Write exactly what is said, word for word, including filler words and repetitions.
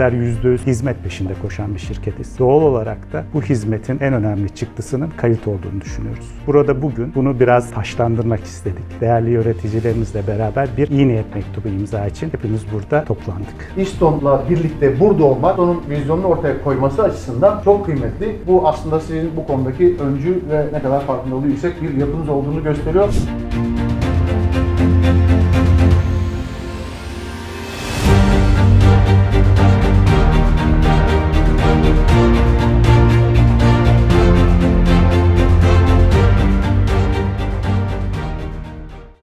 bizler yüzde yüz hizmet peşinde koşan bir şirketiz. Doğal olarak da bu hizmetin en önemli çıktısının kalite olduğunu düşünüyoruz. Burada bugün bunu biraz taşlandırmak istedik. Değerli yöneticilerimizle beraber bir iyi niyet mektubu imza için hepimiz burada toplandık. İSTO'la birlikte burada olmak, onun vizyonunu ortaya koyması açısından çok kıymetli. Bu aslında sizin bu konudaki öncü ve ne kadar farkındalığı yüksek bir yapınız olduğunu gösteriyor.